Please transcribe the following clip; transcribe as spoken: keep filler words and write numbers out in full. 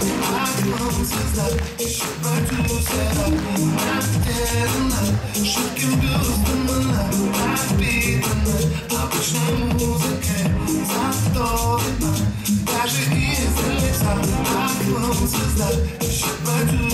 окном звезда, еще продюсера. Наделена жутким бюстом она пропитана обычной музыкой, зато видно даже из-за лица. Окном звезда, еще продюсера.